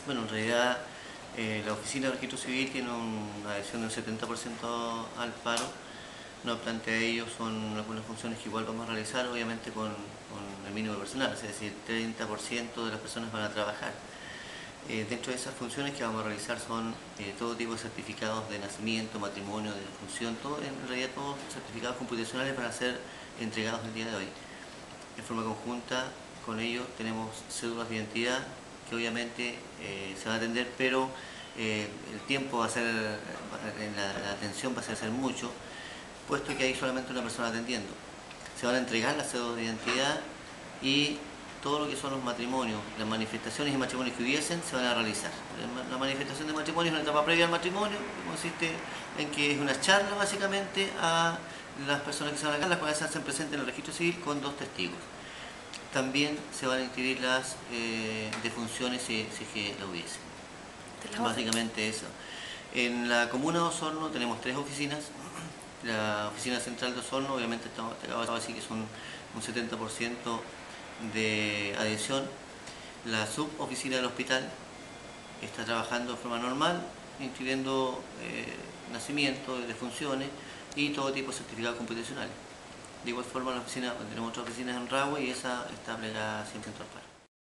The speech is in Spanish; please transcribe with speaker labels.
Speaker 1: Bueno, en realidad la Oficina de Registro Civil tiene una adhesión del 70% al paro. No obstante a ello, son algunas funciones que igual vamos a realizar, obviamente con el mínimo personal, es decir, el 30% de las personas van a trabajar. Dentro de esas funciones que vamos a realizar son todo tipo de certificados de nacimiento, matrimonio, de función, todo, en realidad todos certificados computacionales van a ser entregados el día de hoy. En forma conjunta con ello tenemos cédulas de identidad que obviamente se van a atender, pero el tiempo va a ser, la atención va a ser mucho, puesto que hay solamente una persona atendiendo. Se van a entregar las cédulas de identidad y todo lo que son los matrimonios, las manifestaciones y matrimonios que hubiesen, se van a realizar. La manifestación de matrimonio es una etapa previa al matrimonio, que consiste en que es una charla básicamente a las personas que se van a casar, las cuales se hacen presentes en el registro civil con 2 testigos. También se van a inscribir las defunciones si es que la hubiese. Básicamente eso. En la comuna de Osorno tenemos 3 oficinas. La oficina central de Osorno, obviamente estamos así que son un 70% de adhesión. La suboficina del hospital está trabajando de forma normal, inscribiendo nacimientos, defunciones y todo tipo de certificados computacionales. De igual forma, tenemos otras oficinas en Rahue y esa está plegada 100% al paro.